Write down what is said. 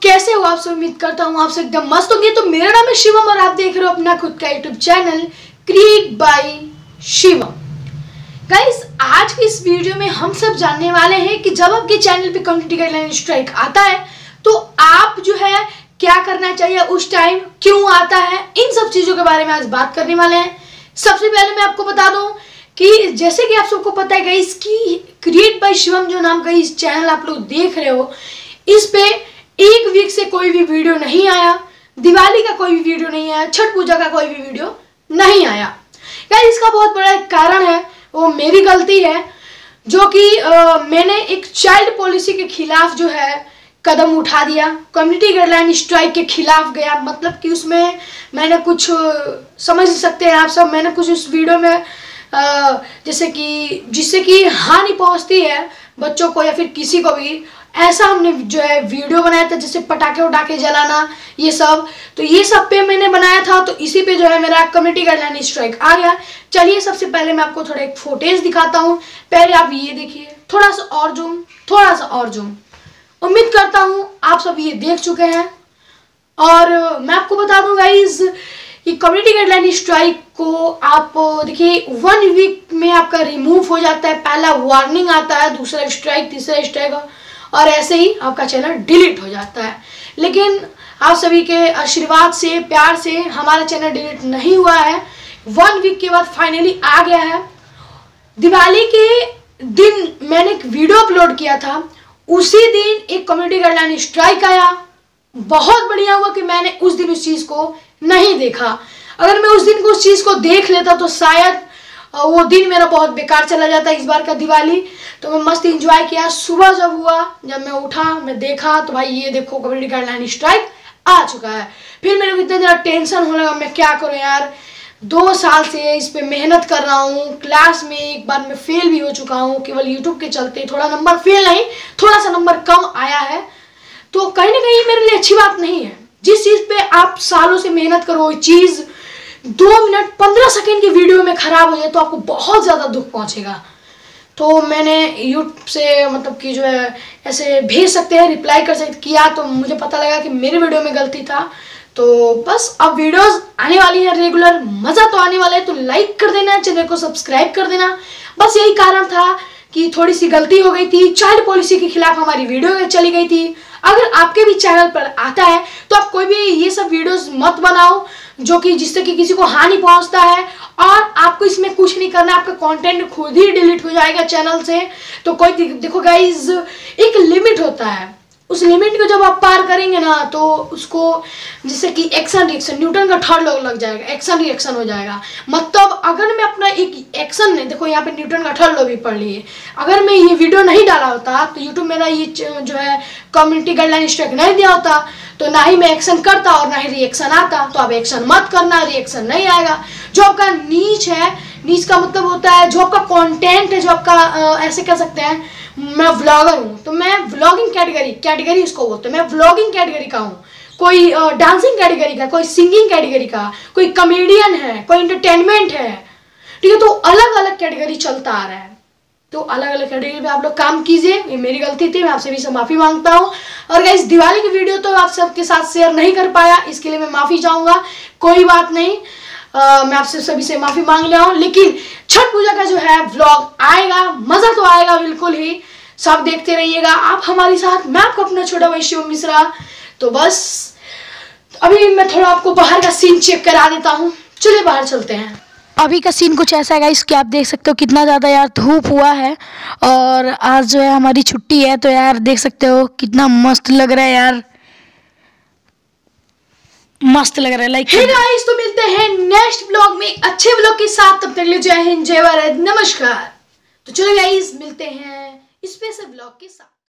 कैसे हो आप सब? उम्मीद करता हूँ आप सब एकदम मस्त होंगे। तो मेरा नाम है शिवम और आप देख रहे हो अपना खुद का YouTube channel create by Shivam. Guys, आज की इस वीडियो में हम सब जानने वाले हैं कि जब आपके चैनल पे कम्युनिटी गाइडलाइन स्ट्राइक आता है तो आप जो है क्या करना चाहिए, उस टाइम क्यों आता है, इन सब चीजों के बारे में आज बात करने वाले हैं। सबसे पहले मैं आपको बता दूं कि जैसे कि आप सबको पता है गाइस कि क्रिएट बाय शिवम जो नाम का इस चैनल आप लोग देख रहे हो, इस पे एक वीक से कोई भी वीडियो नहीं आया, दिवाली का कोई भी वीडियो नहीं आया, छठ पूजा का कोई भी वीडियो नहीं आया। यार इसका बहुत बड़ा एक कारण है, वो मेरी गलती है, जो कि मैंने एक चाइल्ड पॉलिसी के खिलाफ जो है कदम उठा दिया, कम्युनिटी गाइडलाइन स्ट्राइक के खिलाफ गया। मतलब कि उसमें मैंने कुछ समझ सकते हैं आप सब, मैंने कुछ उस वीडियो में जिससे कि हानि पहुंचती है बच्चों को या फिर किसी को भी, ऐसा हमने जो है वीडियो बनाया था, जैसे पटाखे उठाके जलाना, ये सब। तो ये सब पे मैंने बनाया था, तो इसी पे जो है मेरा कम्युनिटी गाइडलाइन स्ट्राइक आ गया। चलिए सबसे पहले मैं आपको थोड़ा एक फुटेज दिखाता हूँ। पहले आप ये देखिए, थोड़ा सा और जूम, थोड़ा सा और जूम। उम्मीद करता हूँ आप सब ये देख चुके हैं। और मैं आपको बता दूं गाइज कि कम्युनिटी गाइडलाइन स्ट्राइक को आप देखिए 1 वीक में आपका रिमूव हो जाता है। पहला वार्निंग आता है, दूसरा स्ट्राइक, तीसरा स्ट्राइक, और ऐसे ही आपका चैनल डिलीट हो जाता है। लेकिन आप सभी के आशीर्वाद से, प्यार से हमारा चैनल डिलीट नहीं हुआ है। 1 वीक के बाद फाइनली आ गया है। दिवाली के दिन मैंने एक वीडियो अपलोड किया था, उसी दिन एक कम्युनिटी गाइडलाइन स्ट्राइक आया। बहुत बढ़िया हुआ कि मैंने उस दिन उस चीज को नहीं देखा। अगर मैं उस दिन को उस चीज को देख लेता तो शायद वो दिन मेरा बहुत बेकार चला जाता। इस बार का दिवाली तो मैं मस्त एंजॉय किया। सुबह जब हुआ, जब मैं उठा, मैं देखा तो भाई ये देखो कम्युनिटी गाइडलाइन स्ट्राइक आ चुका है। फिर मेरे को इतना ज़्यादा टेंशन होने लगा, मैं क्या करूं यार, 2 साल से इस पे मेहनत कर रहा हूँ। क्लास में एक बार मैं फेल भी हो चुका हूँ, केवल यूट्यूब के चलते। थोड़ा नंबर फेल नहीं, थोड़ा सा नंबर कम आया है, तो कहीं ना कहीं मेरे लिए अच्छी बात नहीं है। जिस चीज़ पे आप सालों से मेहनत करो, वो चीज़ 2 मिनट 15 सेकेंड की वीडियो में खराब हो जाए तो आपको बहुत ज़्यादा दुख पहुंचेगा। तो मैंने यूट्यूब से मतलब कि जो है ऐसे भेज सकते हैं, रिप्लाई कर सकते किया, तो मुझे पता लगा कि मेरे वीडियो में गलती था। तो बस अब वीडियोस आने वाली हैं रेगुलर, मज़ा तो आने वाला है। तो लाइक कर देना, चैनल को सब्सक्राइब कर देना। बस यही कारण था कि थोड़ी सी गलती हो गई थी, चाइल्ड पॉलिसी के खिलाफ हमारी वीडियो चली गई थी। अगर आपके भी चैनल पर आता है तो आप कोई भी ये सब वीडियोस मत बनाओ जो कि जिससे कि किसी को हानि पहुंचता है, और आपको इसमें कुछ नहीं करना, आपका कंटेंट खुद ही डिलीट हो जाएगा चैनल से। तो कोई देखो गाइज, एक लिमिट होता है, उस लिमिट को जब आप पार करेंगे ना तो उसको जैसे कि एक्शन रिएक्शन, न्यूटन का थर्ड लॉ लग जाएगा, एक्शन रिएक्शन हो जाएगा। मतलब अगर मैं अपना एक एक्शन नहीं, देखो यहाँ पे न्यूटन का थर्ड लॉ भी पढ़ लिए, अगर मैं ये वीडियो नहीं डाला होता तो यूट्यूब मेरा ये जो है कम्युनिटी गाइडलाइन स्ट्राइक नहीं दिया होता, तो ना ही मैं एक्शन करता और ना ही रिएक्शन आता। तो आप एक्शन मत करना, रिएक्शन नहीं आएगा। जो आपका नीच है, नीच का मतलब होता है जो आपका कंटेंट है, जो आपका ऐसे कह सकते हैं, मैं व्लॉगर हूँ तो मैं व्लॉगिंग कैटेगरी उसको बोलते हैं, मैं व्लॉगिंग कैटेगरी का हूँ। कोई डांसिंग कैटेगरी का, कोई सिंगिंग कैटेगरी का, कोई कॉमेडियन है, कोई एंटरटेनमेंट है, ठीक है। तो अलग अलग कैटेगरी चलता आ रहा है, तो अलग अलग कैटेगरी में आप लोग काम कीजिए। ये मेरी गलती थी, मैं आपसे भी से माफी मांगता हूँ। और गाइस, दिवाली की वीडियो तो आप सबके साथ शेयर नहीं कर पाया, इसके लिए मैं माफी चाहूंगा। कोई बात नहीं, मैं आपसे सभी से माफी मांग रहा हूँ। लेकिन छठ पूजा का जो है व्लॉग आएगा, मजा तो आएगा बिल्कुल ही, सब देखते रहिएगा आप हमारे साथ। मैं आपको अपना छोटा भाई शिवम मिश्रा। तो बस अभी मैं थोड़ा आपको बाहर का सीन चेक करा देता हूँ, चलिए बाहर चलते हैं। अभी का सीन कुछ ऐसा है इसके, आप देख सकते हो कितना ज़्यादा यार धूप हुआ है, और आज जो है हमारी छुट्टी है। तो यार देख सकते हो कितना मस्त लग रहा है यार, मस्त लग रहा है। लाइक हे गाइस, तो मिलते हैं नेक्स्ट ब्लॉग में अच्छे ब्लॉग के साथ। तब तक ले जय हिंद, जय भारत, नमस्कार। तो चलो गाइस, मिलते हैं स्पेशल ब्लॉग के साथ।